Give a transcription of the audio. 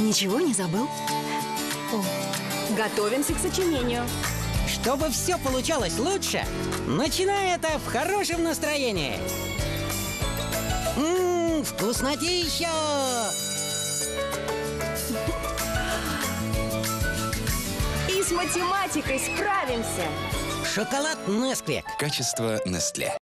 Ничего не забыл? Готовимся к сочинению. Чтобы все получалось лучше, начинай это в хорошем настроении. Вкуснотища! И с математикой справимся. Шоколад Несквик. Качество Nestlé.